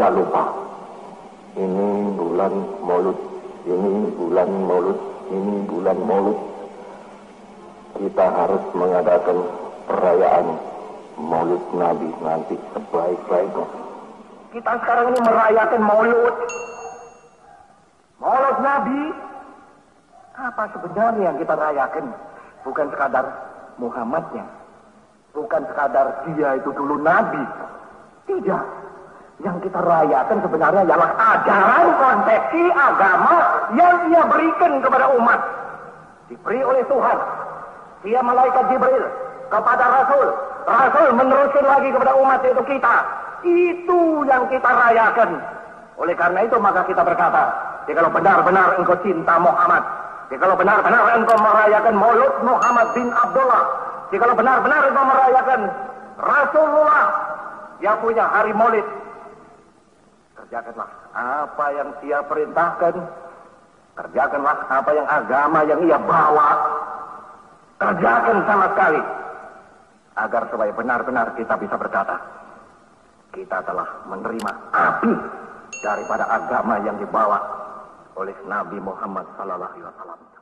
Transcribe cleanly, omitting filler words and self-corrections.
tidak lupa. Ini bulan Maulud, ini bulan Maulud, ini bulan Maulud. Kita harus mengadakan perayaan Maulud Nabi nanti sebaik-baiknya. Kita sekarang ini merayakan Maulud. Maulud Nabi. Apa sebenarnya yang kita rayakan? Bukan sekadar Muhammadnya. Bukan sekadar dia itu dulu Nabi. Tidak. Yang kita rayakan sebenarnya ialah ajaran konsepsi agama yang dia berikan kepada umat. Diberi oleh Tuhan. Dia malaikat Jibril kepada Rasul. Rasul meneruskan lagi kepada umat yaitu kita. Itu yang kita rayakan. Oleh karena itu maka kita berkata, jikalau benar-benar engkau cinta Muhammad, jikalau benar-benar engkau merayakan Maulud Muhammad bin Abdullah, jikalau benar-benar engkau merayakan Rasulullah yang punya hari Maulid, kerjakanlah apa yang dia perintahkan, kerjakanlah apa yang agama yang ia bawa, kerjakan sama sekali, agar supaya benar-benar kita bisa berkata, kita telah menerima api daripada agama yang dibawa oleh Nabi Muhammad sallallahu alaihi wasallam.